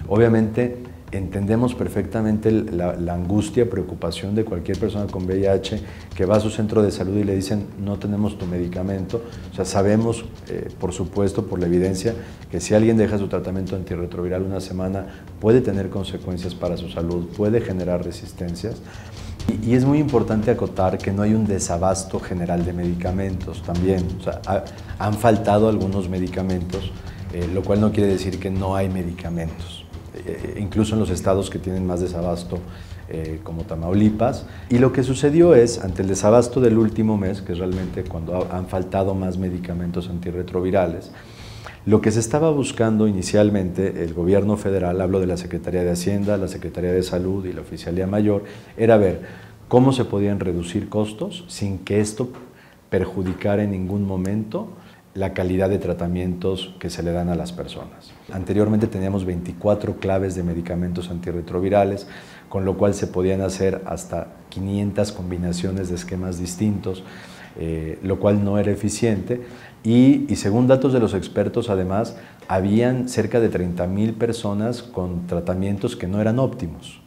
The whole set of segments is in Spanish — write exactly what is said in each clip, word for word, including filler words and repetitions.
Obviamente entendemos perfectamente la, la angustia, preocupación de cualquier persona con V I H que va a su centro de salud y le dicen no tenemos tu medicamento. O sea, sabemos, eh, por supuesto, por la evidencia, que si alguien deja su tratamiento antirretroviral una semana puede tener consecuencias para su salud, puede generar resistencias. Y, y es muy importante acotar que no hay un desabasto general de medicamentos también. O sea, ha, han faltado algunos medicamentos, eh, lo cual no quiere decir que no hay medicamentos. Eh, incluso en los estados que tienen más desabasto, eh, como Tamaulipas. Y lo que sucedió es, ante el desabasto del último mes, que es realmente cuando ha, han faltado más medicamentos antirretrovirales, lo que se estaba buscando inicialmente, el gobierno federal, hablo de la Secretaría de Hacienda, la Secretaría de Salud y la Oficialía Mayor, era ver cómo se podían reducir costos sin que esto perjudicara en ningún momento la calidad de tratamientos que se le dan a las personas. Anteriormente teníamos veinticuatro claves de medicamentos antirretrovirales, con lo cual se podían hacer hasta quinientas combinaciones de esquemas distintos, eh, lo cual no era eficiente. Y, y según datos de los expertos, además, habían cerca de treinta mil personas con tratamientos que no eran óptimos.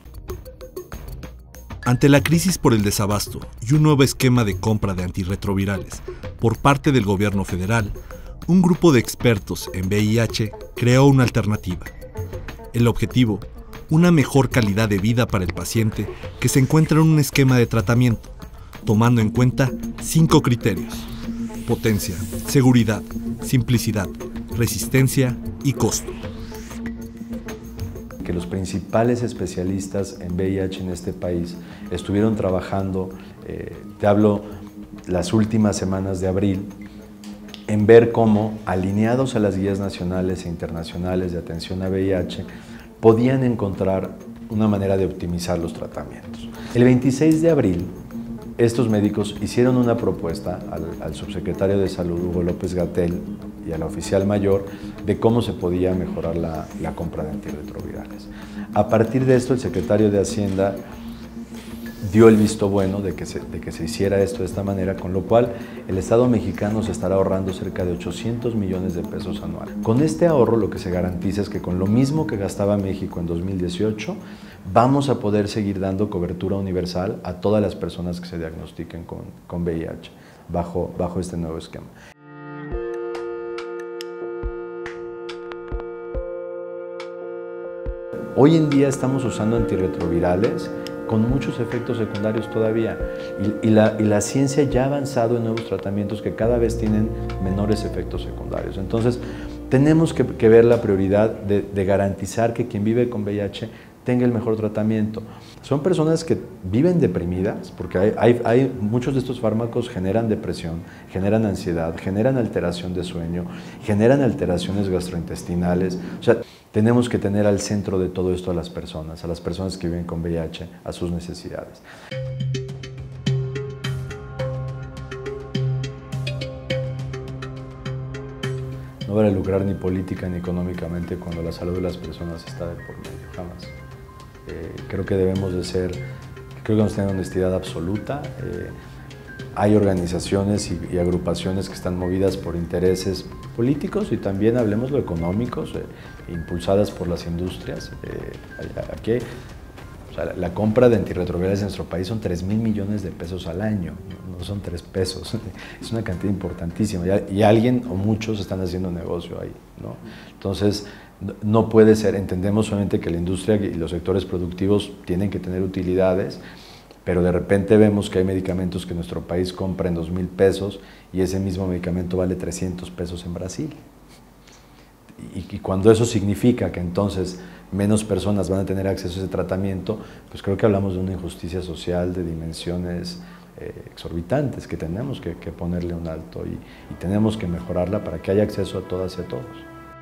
Ante la crisis por el desabasto y un nuevo esquema de compra de antirretrovirales por parte del gobierno federal, un grupo de expertos en V I H creó una alternativa. El objetivo, una mejor calidad de vida para el paciente que se encuentra en un esquema de tratamiento, tomando en cuenta cinco criterios: potencia, seguridad, simplicidad, resistencia y costo. Que los principales especialistas en V I H en este país estuvieron trabajando, eh, te hablo las últimas semanas de abril, en ver cómo, alineados a las guías nacionales e internacionales de atención a V I H, podían encontrar una manera de optimizar los tratamientos. El veintiséis de abril, estos médicos hicieron una propuesta al, al subsecretario de Salud, Hugo López-Gatell, y a la oficial mayor de cómo se podía mejorar la, la compra de antirretrovirales. A partir de esto, el secretario de Hacienda dio el visto bueno de que, se, de que se hiciera esto de esta manera, con lo cual el Estado mexicano se estará ahorrando cerca de ochocientos millones de pesos anuales. Con este ahorro lo que se garantiza es que con lo mismo que gastaba México en dos mil dieciocho, vamos a poder seguir dando cobertura universal a todas las personas que se diagnostiquen con, con V I H bajo, bajo este nuevo esquema. Hoy en día estamos usando antirretrovirales con muchos efectos secundarios todavía y, y, la, y la ciencia ya ha avanzado en nuevos tratamientos que cada vez tienen menores efectos secundarios. Entonces, tenemos que, que ver la prioridad de, de garantizar que quien vive con V I H tenga el mejor tratamiento. Son personas que viven deprimidas, porque hay, hay, hay, muchos de estos fármacos generan depresión, generan ansiedad, generan alteración de sueño, generan alteraciones gastrointestinales. O sea, tenemos que tener al centro de todo esto a las personas, a las personas que viven con V I H, a sus necesidades. No vale lucrar ni política ni económicamente cuando la salud de las personas está de por medio, jamás. Eh, creo que debemos de ser, creo que debemos tener honestidad absoluta. Eh, hay organizaciones y, y agrupaciones que están movidas por intereses políticos y también, hablemos lo económicos, eh, impulsadas por las industrias. Eh, aquí, o sea, la, la compra de antirretrovirales en nuestro país son tres mil millones de pesos al año, no, no son tres pesos, es una cantidad importantísima y, y alguien o muchos están haciendo negocio ahí, ¿no? Entonces, no puede ser, entendemos solamente que la industria y los sectores productivos tienen que tener utilidades, pero de repente vemos que hay medicamentos que nuestro país compra en dos mil pesos y ese mismo medicamento vale trescientos pesos en Brasil. Y, y cuando eso significa que entonces menos personas van a tener acceso a ese tratamiento, pues creo que hablamos de una injusticia social de dimensiones eh, exorbitantes que tenemos que, que ponerle un alto y, y tenemos que mejorarla para que haya acceso a todas y a todos.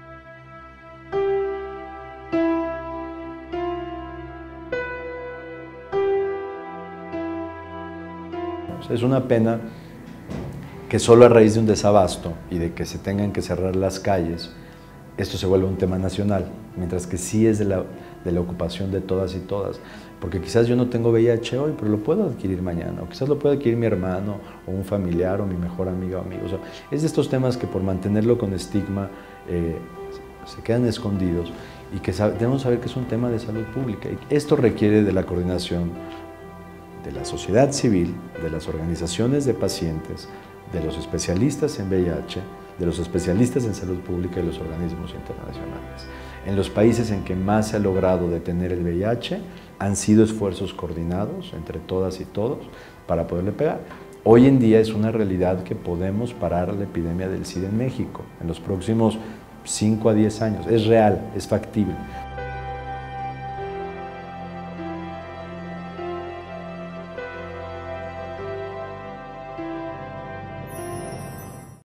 Es una pena que solo a raíz de un desabasto y de que se tengan que cerrar las calles, esto se vuelve un tema nacional, mientras que sí es de la, de la ocupación de todas y todas. Porque quizás yo no tengo V I H hoy, pero lo puedo adquirir mañana, o quizás lo puede adquirir mi hermano, o un familiar, o mi mejor amiga o amigo. O sea, es de estos temas que por mantenerlo con estigma eh, se quedan escondidos y que debemos saber que es un tema de salud pública. Y esto requiere de la coordinación de la sociedad civil, de las organizaciones de pacientes, de los especialistas en V I H, de los especialistas en salud pública y los organismos internacionales. En los países en que más se ha logrado detener el V I H, han sido esfuerzos coordinados entre todas y todos para poderle pegar. Hoy en día es una realidad que podemos parar la epidemia del SIDA en México en los próximos cinco a diez años. Es real, es factible.